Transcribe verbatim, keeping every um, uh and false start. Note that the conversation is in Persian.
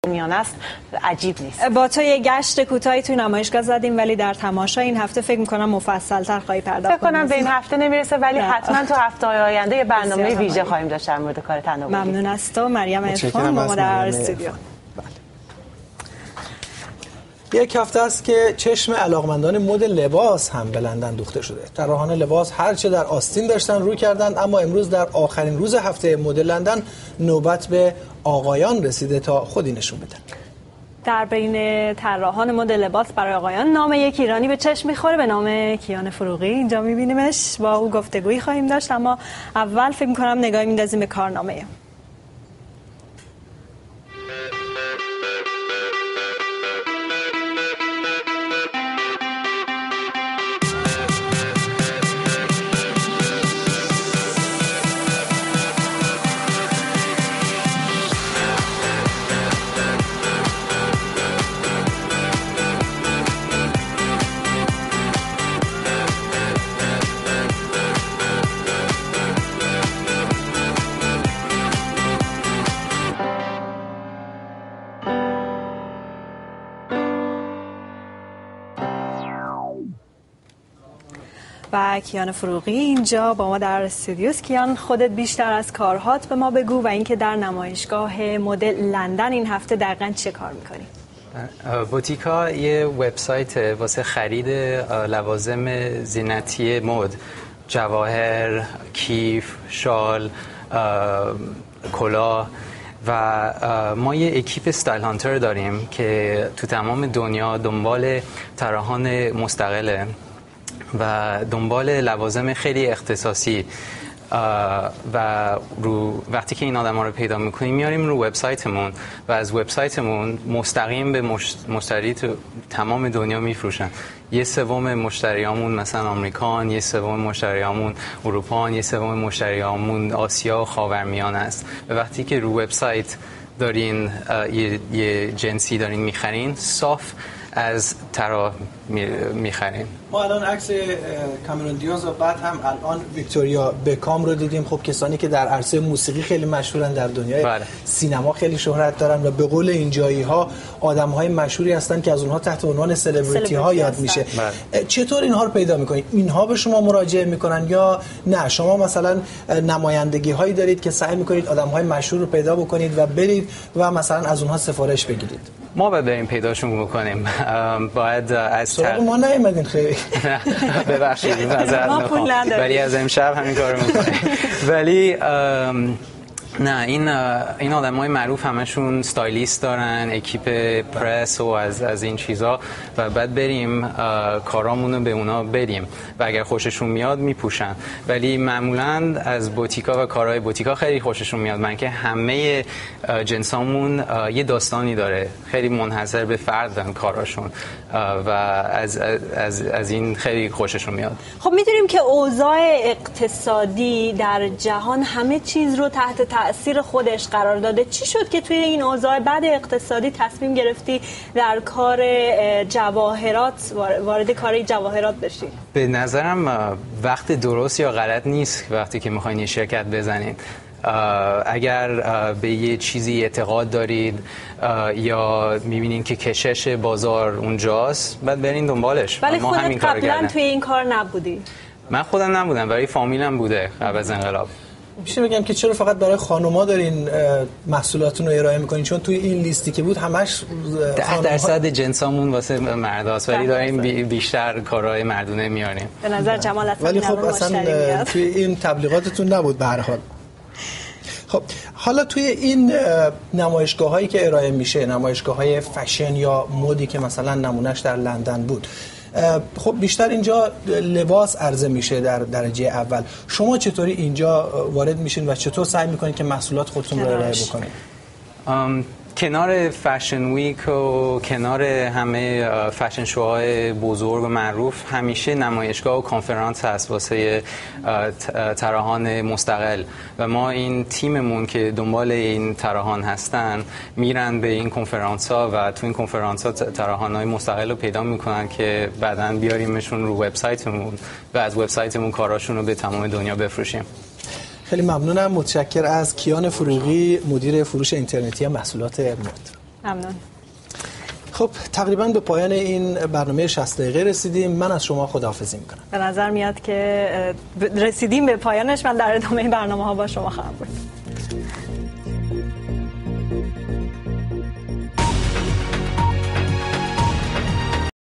میانه است عجیب نیست. با تو یه گشت کوتاهی توی نمایشگاه زدیم ولی در تماشا این هفته فکر می‌کنم مفصل‌تر خواهی پرداخت. فکر کنم به این هفته نمیرسه ولی حتما تو هفته‌های آینده یه برنامه ویژه خواهیم داشت در مورد کار تناوری. ممنون از تو مریم عرفان با ما در استودیو. یک هفته است که چشم علاقمندان مد لباس هم به لندن دوخته شده. طراحان لباس هرچه در آستین داشتن رو کردند، اما امروز در آخرین روز هفته مد لندن نوبت به آقایان رسیده تا خودی نشون بدن. در بین طراحان مد لباس برای آقایان نام یک ایرانی به چشم میخوره به نام کیان فروغی. اینجا میبینیمش، با او گفتگویی خواهیم داشت، اما اول فکر میکنم نگاهی میندازیم به کارنامه. و کیان فروغی اینجا با ما در استودیوست. کیان، خودت بیشتر از کارهات به ما بگو و اینکه در نمایشگاه مد لندن این هفته دقیقاً چه کار می‌کنی؟ بوتیکا یه وبسایت واسه خرید لوازم زینتی مد، جواهر، کیف، شال، کلاه و ما یه اکیپ استایل هانتر داریم که تو تمام دنیا دنبال طراحان مستقله و دنبال لوازم خیلی اختصاصی و رو وقتی که این آدم‌ها رو پیدا می‌کنیم میاریم رو وبسایتمون و از وبسایتمون مستقیم به مشتری تو تمام دنیا میفروشن. یه سوم مشتریامون مثلا آمریکان، یه سوم مشتریامون اروپا، یه سوم مشتریامون آسیا و خاورمیانه است. و وقتی که رو وبسایت دارین یه, یه جنسی دارین می‌خرین، صاف از طرح میخریم. ما الان عکس کامرون دیاز و بعد هم الان ویکتوریا بکام رو دیدیم. خب کسانی که در عرصه موسیقی خیلی مشهورن، در دنیای بله. سینما خیلی شهرت دارن و به قول اینجایی ها آدم‌های مشهوری هستن که از اونها تحت عنوان سلبریتی ها یاد هستن. میشه. بله. چطور اینها رو پیدا میکنید؟ اینها به شما مراجعه میکنن یا نه شما مثلا نمایندگی هایی دارید که سعی میکنید آدم‌های مشهور رو پیدا بکنید و برید و مثلا از اونها سفارش بگیرید؟ ما باید بریم پیداشون بکنیم. باید از سراغ ما نیومدین خیلی. ببخشید معذرت میخوام ولی از امشب همین کارو میکنیم. ولی نه این این آدمای معروف همشون استایلیست دارن، اکیپ پرس و از از این چیزا و بعد بریم کارامون رو به اونا بدیم و اگر خوششون میاد میپوشن. ولی معمولا از بوتیکا و کارهای بوتیکا خیلی خوششون میاد، من که همه جنسامون یه داستانی داره، خیلی منحصر به فردن کاراشون و از از از این خیلی خوششون میاد. خب میدونیم که اوضاع اقتصادی در جهان همه چیز رو تحت تأثیر خودش قرار داده. چی شد که توی این اوضاع بعد اقتصادی تصمیم گرفتی در کار جواهرات وارد کار جواهرات بشی؟ به نظرم وقت درست یا غلط نیست وقتی که میخواین یه شرکت بزنید. اگر به یه چیزی اعتقاد دارید یا میبینین که کشش بازار اونجاست بعد برین دنبالش. ولی خودت قبلا توی این کار نبودی؟ من خودم نبودم ولی فامیلم بوده قبل از انقلاب. میشه بگم که چرا فقط برای خانوما دارین محصولاتون رو ارائه میکنین؟ چون توی این لیستی که بود همش ده درصد جنسامون واسه مرداست ولی داریم بیشتر کارهای مردونه میاریم. به نظر جمال اصلا ولی خب اصلا توی این تبلیغاتتون نبود به هر حال. خب حالا توی این نمایشگاه هایی که ارائه میشه، نمایشگاه های فشن یا مدی که مثلا نمونهش در لندن بود، خب بیشتر اینجا لباس عرضه میشه در درجه اول. شما چطوری اینجا وارد میشین و چطور سعی میکنید که محصولات خودتون رو ارائه بکنید؟ کنار فشن ویک و کنار همه فشن شوهای بزرگ و معروف همیشه نمایشگاه و کنفرانس هست واسه طراحان مستقل و ما این تیممون که دنبال این طراحان هستن میرن به این کنفرانس ها و تو این کنفرانس ها طراحان های مستقل رو پیدا میکنن که بعداً بیاریمشون رو وبسایتمون و از وبسایتمون کاراشون رو به تمام دنیا بفروشیم. خیلی ممنونم. متشکر از کیان فروغی، مدیر فروش اینترنتی محصولات مد. ممنون. خب تقریبا به پایان این برنامه شصت دقیقه رسیدیم. من از شما خداحافظی میکنم. به نظر میاد که رسیدیم به پایانش. من در ادامه برنامه ها با شما خواهم بود.